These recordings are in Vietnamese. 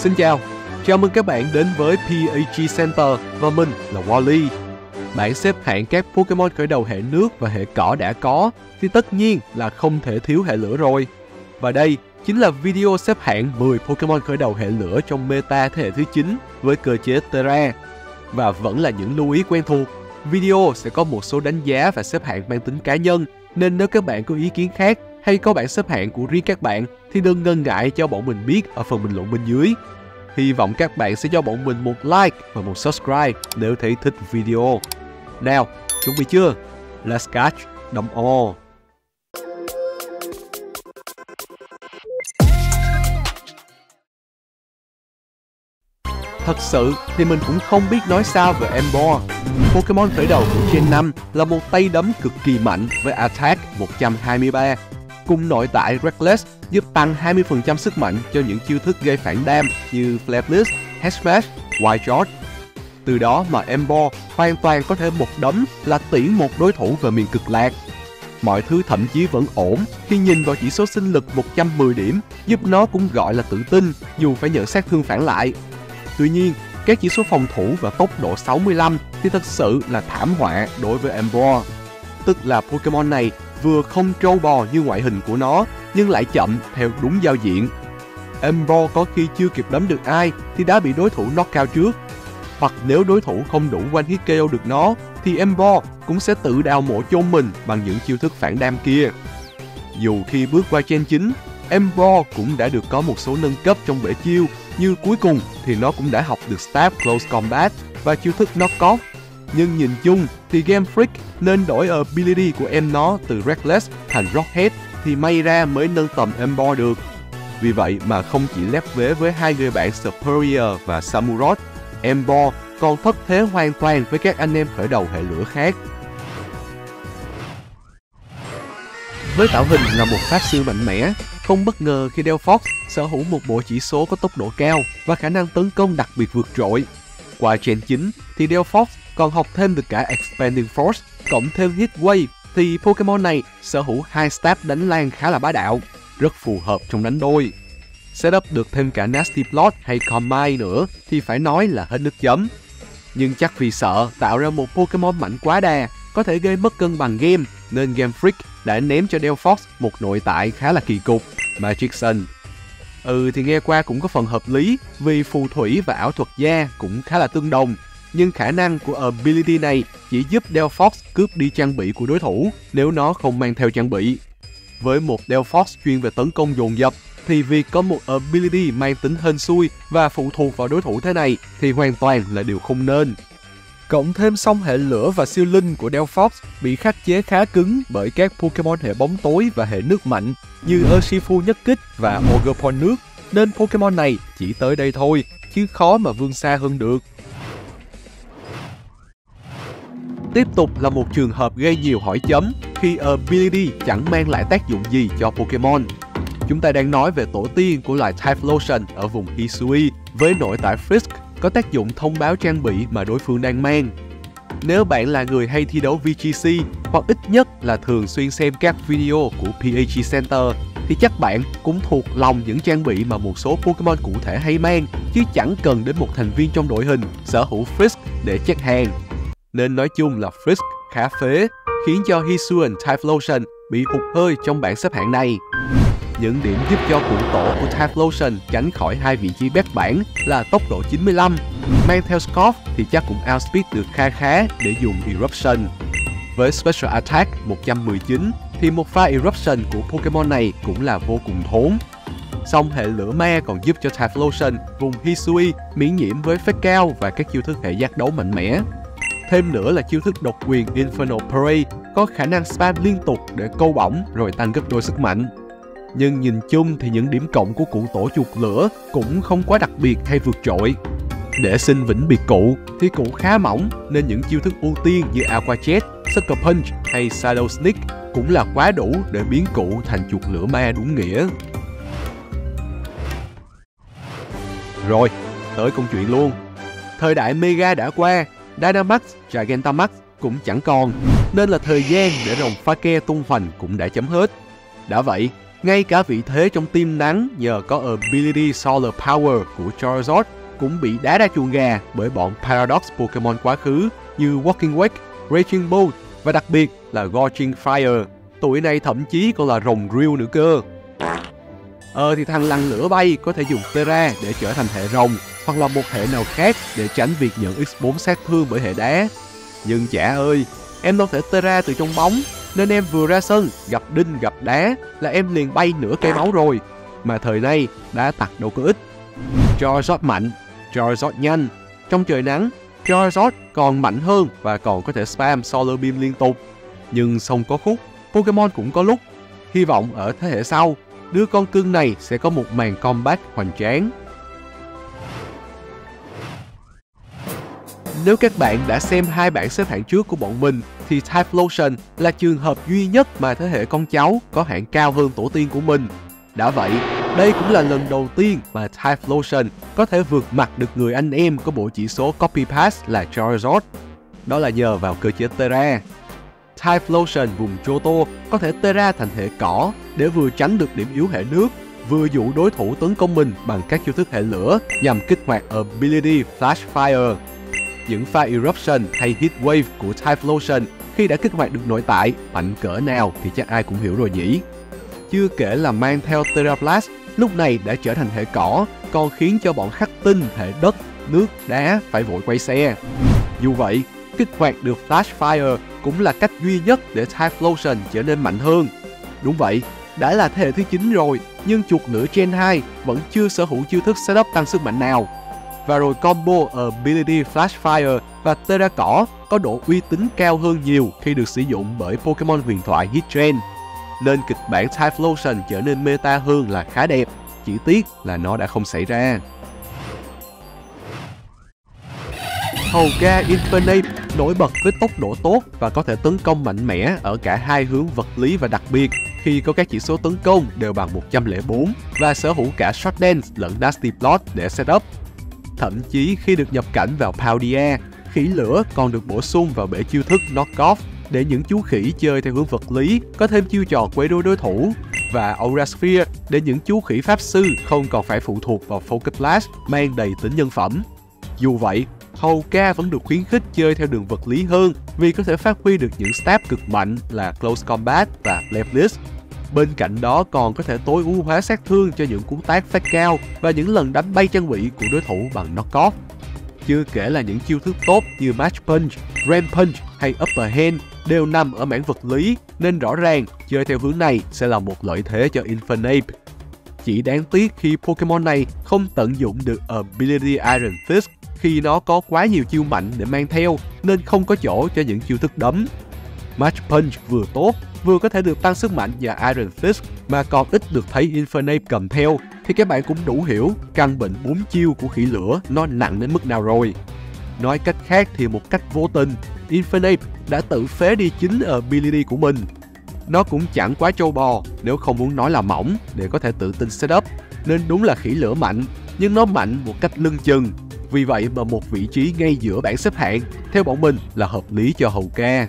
Xin chào, chào mừng các bạn đến với PAG Center và mình là Wally. Bảng xếp hạng các Pokemon khởi đầu hệ nước và hệ cỏ đã có thì tất nhiên là không thể thiếu hệ lửa rồi. Và đây chính là video xếp hạng 10 Pokemon khởi đầu hệ lửa trong meta thế hệ thứ 9 với cơ chế Terra. Và vẫn là những lưu ý quen thuộc, video sẽ có một số đánh giá và xếp hạng mang tính cá nhân, nên nếu các bạn có ý kiến khác hay có bảng xếp hạng của riêng các bạn thì đừng ngần ngại cho bọn mình biết ở phần bình luận bên dưới. Hy vọng các bạn sẽ cho bọn mình một like và một subscribe nếu thấy thích video. Nào, chuẩn bị chưa? Let's catch them all! Thật sự thì mình cũng không biết nói sao về Emboar. Pokemon khởi đầu của Gen 5 là một tay đấm cực kỳ mạnh với Attack 123, cùng nội tại Reckless giúp tăng 20% sức mạnh cho những chiêu thức gây phản đam như Flare Blitz, Head Smash, Wild Charge. Từ đó mà Emboar hoàn toàn có thể một đấm là tiễn một đối thủ về miền cực lạc. Mọi thứ thậm chí vẫn ổn khi nhìn vào chỉ số sinh lực 110 điểm, giúp nó cũng gọi là tự tin dù phải nhận sát thương phản lại. Tuy nhiên, các chỉ số phòng thủ và tốc độ 65 thì thật sự là thảm họa đối với Emboar. Tức là Pokemon này vừa không trâu bò như ngoại hình của nó, nhưng lại chậm theo đúng giao diện. Emboar có khi chưa kịp đấm được ai thì đã bị đối thủ knockout trước. Hoặc nếu đối thủ không đủ one hit KO được nó, thì Emboar cũng sẽ tự đào mộ chôn mình bằng những chiêu thức phản đam kia. Dù khi bước qua Gen 9, Emboar cũng đã được có một số nâng cấp trong bể chiêu, như cuối cùng thì nó cũng đã học được Stab Close Combat và chiêu thức Knock Off. Nhưng nhìn chung thì Game Freak nên đổi ability của em nó từ Reckless thành Rockhead thì may ra mới nâng tầm Emboar được. Vì vậy mà không chỉ lép vế với hai người bạn Superior và Samurott, Emboar còn thất thế hoàn toàn với các anh em khởi đầu hệ lửa khác. Với tạo hình là một pháp sư mạnh mẽ, không bất ngờ khi Delphox sở hữu một bộ chỉ số có tốc độ cao và khả năng tấn công đặc biệt vượt trội. Qua Gen 9 thì Delphox còn học thêm được cả Expanding Force, cộng thêm Heat Wave thì Pokemon này sở hữu 2 stab đánh lan khá là bá đạo, rất phù hợp trong đánh đôi. Setup được thêm cả Nasty Plot hay Combine nữa thì phải nói là hết nước chấm. Nhưng chắc vì sợ tạo ra một Pokemon mạnh quá đà có thể gây mất cân bằng game, nên Game Freak đã ném cho Delphox một nội tại khá là kỳ cục, Magic Sun. Thì nghe qua cũng có phần hợp lý, vì phù thủy và ảo thuật da cũng khá là tương đồng, nhưng khả năng của ability này chỉ giúp Delphox cướp đi trang bị của đối thủ nếu nó không mang theo trang bị. Với một Delphox chuyên về tấn công dồn dập thì việc có một ability mang tính hên xui và phụ thuộc vào đối thủ thế này thì hoàn toàn là điều không nên. Cộng thêm song hệ lửa và siêu linh của Delphox bị khắc chế khá cứng bởi các Pokemon hệ bóng tối và hệ nước mạnh như Urshifu nhất kích và Ogerpon nước, nên Pokemon này chỉ tới đây thôi, chứ khó mà vươn xa hơn được. Tiếp tục là một trường hợp gây nhiều hỏi chấm khi ability chẳng mang lại tác dụng gì cho Pokemon. Chúng ta đang nói về tổ tiên của loài Typhlosion ở vùng Hisui với nội tại Frisk có tác dụng thông báo trang bị mà đối phương đang mang. Nếu bạn là người hay thi đấu VGC hoặc ít nhất là thường xuyên xem các video của PAG Center thì chắc bạn cũng thuộc lòng những trang bị mà một số Pokemon cụ thể hay mang, chứ chẳng cần đến một thành viên trong đội hình sở hữu Frisk để check hàng. Nên nói chung là Frisk khá phế, khiến cho Hisuian Typhlosion bị hụt hơi trong bảng xếp hạng này. Những điểm giúp cho cụ tổ của Typhlosion tránh khỏi hai vị trí bét bảng là tốc độ 95, mang theo Scoff thì chắc cũng outspeed được kha khá để dùng Eruption. Với Special Attack 119 thì một pha Eruption của Pokemon này cũng là vô cùng thốn. Song hệ lửa ma còn giúp cho Typhlosion vùng Hisui miễn nhiễm với phép cao và các chiêu thức hệ giác đấu mạnh mẽ. Thêm nữa là chiêu thức độc quyền Infernal Parade có khả năng spam liên tục để câu bỏng rồi tăng gấp đôi sức mạnh. Nhưng nhìn chung thì những điểm cộng của cụ tổ chuột lửa cũng không quá đặc biệt hay vượt trội. Để xin vĩnh biệt cụ thì cụ khá mỏng, nên những chiêu thức ưu tiên như Aqua Jet, Sucker Punch hay Shadow Sneak cũng là quá đủ để biến cụ thành chuột lửa ma đúng nghĩa. Rồi, tới câu chuyện luôn. Thời đại Mega đã qua, Dynamax, Gigantamax cũng chẳng còn, nên là thời gian để rồng pha ke tung hoành cũng đã chấm hết. Đã vậy, Ngay cả vị thế trong team nắng nhờ có Ability Solar Power của Charizard cũng bị đá ra chuồng gà bởi bọn Paradox Pokemon quá khứ như Walking Wake, Raging Bull và đặc biệt là Gorging Fire. Tụi này thậm chí còn là rồng Drill nữa cơ. Thì thằng lằn lửa bay có thể dùng Tera để trở thành hệ rồng hoặc là một hệ nào khác để tránh việc nhận X4 sát thương bởi hệ đá. Nhưng chả ơi, em đâu thể Tera từ trong bóng, nên em vừa ra sân gặp đinh gặp đá là em liền bay nửa cây máu rồi. Mà thời nay đá tặc đâu có ít. Charizard mạnh, Charizard nhanh. Trong trời nắng, Charizard còn mạnh hơn và còn có thể spam Solar Beam liên tục. Nhưng song có khúc, Pokemon cũng có lúc. Hy vọng ở thế hệ sau, đứa con cưng này sẽ có một màn comeback hoành tráng. Nếu các bạn đã xem hai bảng xếp hạng trước của bọn mình thì Typhlosion là trường hợp duy nhất mà thế hệ con cháu có hạng cao hơn tổ tiên của mình. Đã vậy, đây cũng là lần đầu tiên mà Typhlosion có thể vượt mặt được người anh em có bộ chỉ số Copy Pass là Charizard. Đó là nhờ vào cơ chế Tera. Typhlosion vùng Johto có thể Tera thành hệ cỏ để vừa tránh được điểm yếu hệ nước, vừa dụ đối thủ tấn công mình bằng các chiêu thức hệ lửa nhằm kích hoạt Ability Flash Fire. Những pha Eruption hay Heat Wave của Typhlosion khi đã kích hoạt được nội tại mạnh cỡ nào thì chắc ai cũng hiểu rồi nhỉ. Chưa kể là mang theo Tera Blast lúc này đã trở thành hệ cỏ, còn khiến cho bọn khắc tinh hệ đất, nước, đá phải vội quay xe. Dù vậy, kích hoạt được Flash Fire cũng là cách duy nhất để Typhlosion trở nên mạnh hơn. Đúng vậy, đã là thế hệ thứ 9 rồi, nhưng chuột lửa Gen 2 vẫn chưa sở hữu chiêu thức setup tăng sức mạnh nào. Và rồi combo Ability Flash Fire và Tera cỏ có độ uy tín cao hơn nhiều khi được sử dụng bởi Pokemon huyền thoại Hitran. Nên kịch bản Typhlosion trở nên meta hơn là khá đẹp, chỉ tiếc là nó đã không xảy ra. Hauga Infernape nổi bật với tốc độ tốt và có thể tấn công mạnh mẽ ở cả hai hướng vật lý và đặc biệt khi có các chỉ số tấn công đều bằng 104 và sở hữu cả Short Dance lẫn Nasty Plot để setup. Thậm chí khi được nhập cảnh vào Paldea, khỉ lửa còn được bổ sung vào bể chiêu thức Knock Off để những chú khỉ chơi theo hướng vật lý có thêm chiêu trò quấy rối đối thủ, và Aura Sphere để những chú khỉ pháp sư không còn phải phụ thuộc vào Focus Blast mang đầy tính nhân phẩm. Dù vậy, Hauga vẫn được khuyến khích chơi theo đường vật lý hơn vì có thể phát huy được những stab cực mạnh là Close Combat và Flare Blitz. Bên cạnh đó còn có thể tối ưu hóa sát thương cho những cú tác phát cao và những lần đánh bay trang bị của đối thủ bằng Knock Off. Chưa kể là những chiêu thức tốt như Match Punch, Ram Punch hay Upper Hand đều nằm ở mảng vật lý, nên rõ ràng chơi theo hướng này sẽ là một lợi thế cho Infernape. Chỉ đáng tiếc khi Pokemon này không tận dụng được Ability Iron Fist khi nó có quá nhiều chiêu mạnh để mang theo nên không có chỗ cho những chiêu thức đấm. Match Punch vừa tốt, vừa có thể được tăng sức mạnh và Iron Fist mà còn ít được thấy Infernape cầm theo thì các bạn cũng đủ hiểu căn bệnh 4 chiêu của khỉ lửa nó nặng đến mức nào rồi. Nói cách khác thì một cách vô tình, Infernape đã tự phế đi chính ability của mình. Nó cũng chẳng quá trâu bò, nếu không muốn nói là mỏng, để có thể tự tin setup, nên đúng là khỉ lửa mạnh, nhưng nó mạnh một cách lưng chừng. Vì vậy mà một vị trí ngay giữa bảng xếp hạng, theo bọn mình là hợp lý cho Hauga.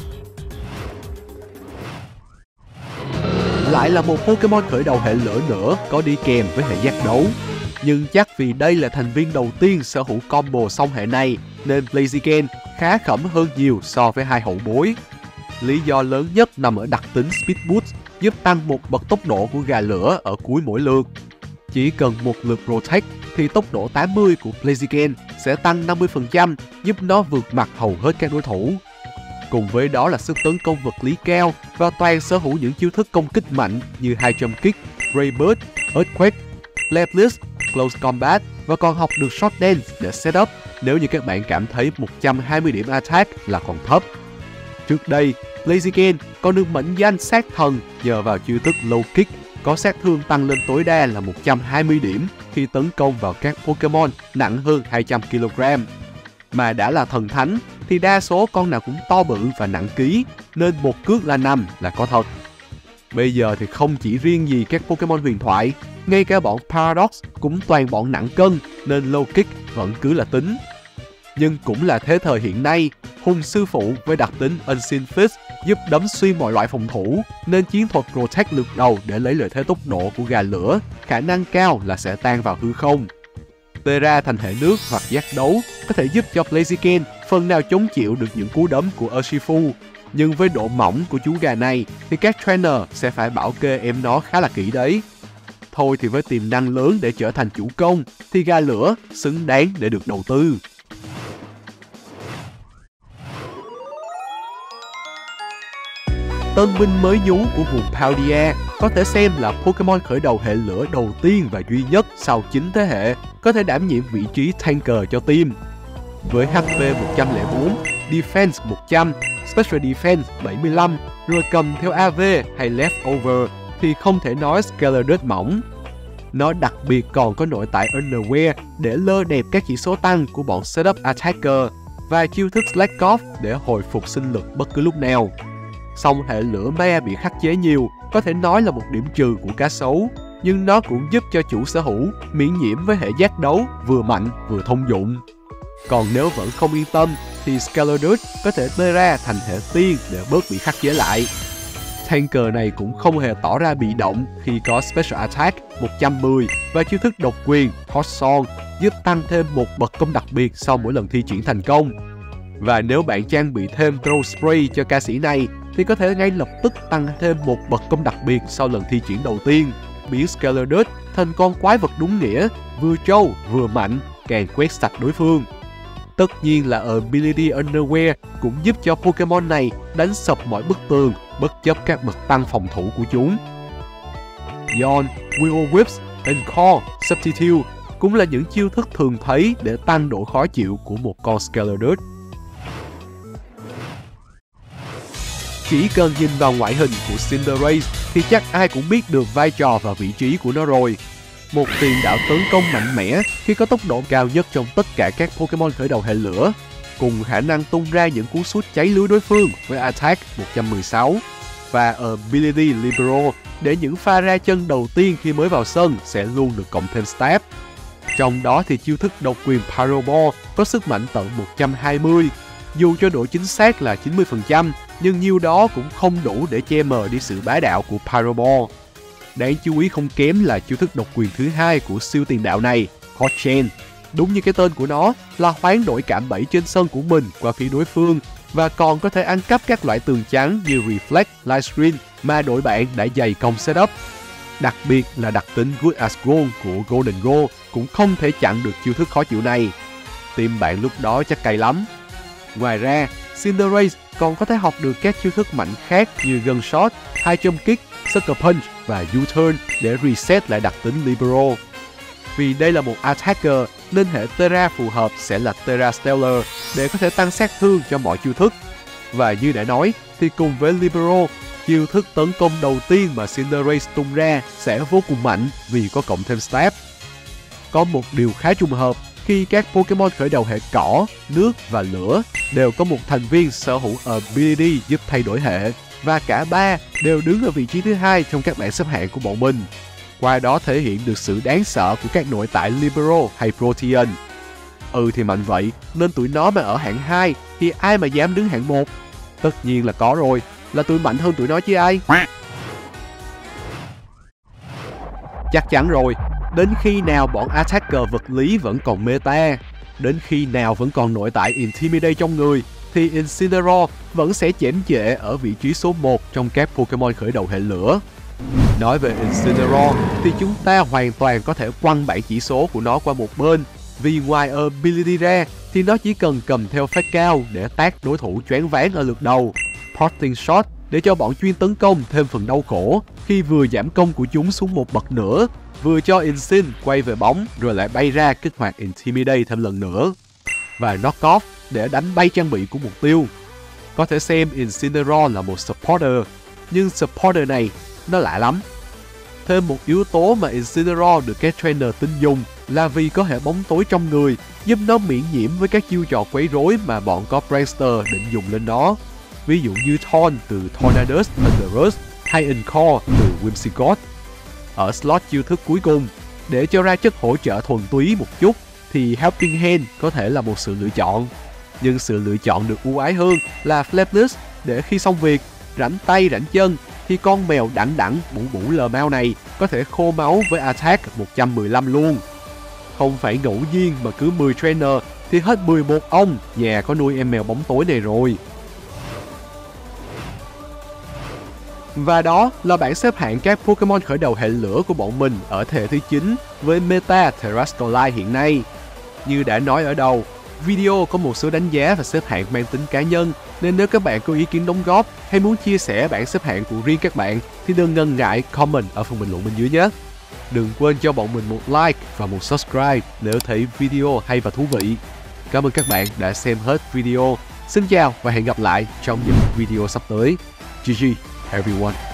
Lại là một Pokemon khởi đầu hệ lửa nữa có đi kèm với hệ giác đấu. Nhưng chắc vì đây là thành viên đầu tiên sở hữu combo song hệ này nên Blaziken khá khẩm hơn nhiều so với hai hậu bối. Lý do lớn nhất nằm ở đặc tính Speed Boost giúp tăng một bậc tốc độ của gà lửa ở cuối mỗi lượt. Chỉ cần một lượt Protect thì tốc độ 80 của Blaziken sẽ tăng 50% giúp nó vượt mặt hầu hết các đối thủ. Cùng với đó là sức tấn công vật lý cao và toàn sở hữu những chiêu thức công kích mạnh như High Jump Kick, Ray Bird, Earthquake, Flare Blitz, Close Combat và còn học được Short Dance để setup nếu như các bạn cảm thấy 120 điểm attack là còn thấp. Trước đây, Blaziken còn được mệnh danh sát thần nhờ vào chiêu thức Low Kick có sát thương tăng lên tối đa là 120 điểm khi tấn công vào các Pokemon nặng hơn 200 kg. Mà đã là thần thánh thì đa số con nào cũng to bự và nặng ký, nên một cước là 5 là có thật. Bây giờ thì không chỉ riêng gì các Pokemon huyền thoại, ngay cả bọn Paradox cũng toàn bọn nặng cân nên Low Kick vẫn cứ là tính. Nhưng cũng là thế thời hiện nay, hùng sư phụ với đặc tính Unseen Fist giúp đấm xuyên mọi loại phòng thủ, nên chiến thuật Protect lượt đầu để lấy lợi thế tốc độ của gà lửa, khả năng cao là sẽ tan vào hư không. Terra thành hệ nước hoặc giác đấu có thể giúp cho Blaziken phần nào chống chịu được những cú đấm của Urshifu, nhưng với độ mỏng của chú gà này thì các trainer sẽ phải bảo kê em nó khá là kỹ đấy. Thôi thì với tiềm năng lớn để trở thành chủ công thì gà lửa xứng đáng để được đầu tư. Tân binh mới nhú của vùng Paldea có thể xem là Pokemon khởi đầu hệ lửa đầu tiên và duy nhất sau 9 thế hệ có thể đảm nhiệm vị trí tanker cho team. Với HP 104, Defense 100, Special Defense 75, rồi cầm theo AV hay Leftover thì không thể nói Scaladus mỏng. Nó đặc biệt còn có nội tại Underwear để lơ đẹp các chỉ số tăng của bọn Setup Attacker và chiêu thức Slack Off để hồi phục sinh lực bất cứ lúc nào. Song hệ lửa ma bị khắc chế nhiều có thể nói là một điểm trừ của cá sấu, nhưng nó cũng giúp cho chủ sở hữu miễn nhiễm với hệ giác đấu vừa mạnh vừa thông dụng. Còn nếu vẫn không yên tâm thì Scaladus có thể tê ra thành hệ tiên để bớt bị khắc chế lại. Tanker này cũng không hề tỏ ra bị động khi có Special Attack 110 và chiêu thức độc quyền Hot Song giúp tăng thêm một bậc công đặc biệt sau mỗi lần thi triển thành công. Và nếu bạn trang bị thêm Throw Spray cho ca sĩ này thì có thể ngay lập tức tăng thêm một bậc công đặc biệt sau lần thi triển đầu tiên, biến Scaladus thành con quái vật đúng nghĩa, vừa trâu vừa mạnh, càng quét sạch đối phương. Tất nhiên là Ability Underwear cũng giúp cho Pokemon này đánh sập mọi bức tường, bất chấp các bậc tăng phòng thủ của chúng. Yawn, Will Whips, Encore, Substitute cũng là những chiêu thức thường thấy để tăng độ khó chịu của một con Scaladus. Chỉ cần nhìn vào ngoại hình của Cinderace thì chắc ai cũng biết được vai trò và vị trí của nó rồi. Một tiền đạo tấn công mạnh mẽ khi có tốc độ cao nhất trong tất cả các Pokemon khởi đầu hệ lửa, cùng khả năng tung ra những cú sút cháy lưới đối phương với Attack 116 và Ability Libero để những pha ra chân đầu tiên khi mới vào sân sẽ luôn được cộng thêm stab. Trong đó thì chiêu thức độc quyền Pyro Ball có sức mạnh tận 120. Dù cho độ chính xác là 90%, nhưng nhiêu đó cũng không đủ để che mờ đi sự bá đạo của Pyro Ball. Đáng chú ý không kém là chiêu thức độc quyền thứ hai của siêu tiền đạo này, Hot Chain. Đúng như cái tên của nó là hoán đổi cạm bẫy trên sân của mình qua phía đối phương và còn có thể ăn cắp các loại tường trắng như Reflect, Livestream mà đội bạn đã dày công setup. Đặc biệt là đặc tính Good as Gold của Golden Go cũng không thể chặn được chiêu thức khó chịu này. Team bạn lúc đó chắc cay lắm. Ngoài ra, Cinderace còn có thể học được các chiêu thức mạnh khác như Gunshot, High Jump Kick, Sucker Punch và U-Turn để reset lại đặc tính Libero. Vì đây là một attacker nên hệ Terra phù hợp sẽ là Terra Stellar để có thể tăng sát thương cho mọi chiêu thức. Và như đã nói thì cùng với Libero, chiêu thức tấn công đầu tiên mà Cinderace tung ra sẽ vô cùng mạnh vì có cộng thêm stab. Có một điều khá trùng hợp khi các Pokemon khởi đầu hệ cỏ, nước và lửa đều có một thành viên sở hữu Ability giúp thay đổi hệ, và cả ba đều đứng ở vị trí thứ hai trong các bảng xếp hạng của bọn mình. Qua đó thể hiện được sự đáng sợ của các nội tại Libero hay Protean. Thì mạnh vậy, nên tụi nó mà ở hạng 2 thì ai mà dám đứng hạng 1? Tất nhiên là có rồi, là tụi mạnh hơn tụi nó chứ ai. Chắc chắn rồi, đến khi nào bọn attacker vật lý vẫn còn meta, đến khi nào vẫn còn nội tại Intimidate trong người, thì Incineroar vẫn sẽ chễm chệ ở vị trí số 1 trong các Pokemon khởi đầu hệ lửa. Nói về Incineroar thì chúng ta hoàn toàn có thể quăng bảng chỉ số của nó qua một bên, vì ngoài Ability ra thì nó chỉ cần cầm theo phát cao để tát đối thủ choáng váng ở lượt đầu, Parting Shot để cho bọn chuyên tấn công thêm phần đau khổ khi vừa giảm công của chúng xuống một bậc nữa, vừa cho Incin quay về bóng rồi lại bay ra kích hoạt Intimidate thêm lần nữa, và Knock Off để đánh bay trang bị của mục tiêu. Có thể xem Incineroar là một supporter, nhưng supporter này nó lạ lắm. Thêm một yếu tố mà Incineroar được các trainer tin dùng là vì có hệ bóng tối trong người, giúp nó miễn nhiễm với các chiêu trò quấy rối mà bọn có Prankster định dùng lên nó. Ví dụ như Thorn từ Tornadus Thunderous hay Encore từ Whimsicott. Ở slot chiêu thức cuối cùng, để cho ra chất hỗ trợ thuần túy một chút thì Helping Hand có thể là một sự lựa chọn. Nhưng sự lựa chọn được ưu ái hơn là Flapless để khi xong việc, rảnh tay rảnh chân, thì con mèo đẳng đẳng bủ bủ lờ mao này có thể khô máu với attack 115 luôn. Không phải ngẫu nhiên mà cứ 10 trainer thì hết 11 ông nhà có nuôi em mèo bóng tối này rồi. Và đó là bảng xếp hạng các Pokemon khởi đầu hệ lửa của bọn mình ở thế hệ thứ 9 với meta Terrestrialite hiện nay. Như đã nói ở đầu, video có một số đánh giá và xếp hạng mang tính cá nhân, nên nếu các bạn có ý kiến đóng góp hay muốn chia sẻ bảng xếp hạng của riêng các bạn thì đừng ngần ngại comment ở phần bình luận bên dưới nhé. Đừng quên cho bọn mình một like và một subscribe nếu thấy video hay và thú vị. Cảm ơn các bạn đã xem hết video. Xin chào và hẹn gặp lại trong những video sắp tới. GG everyone.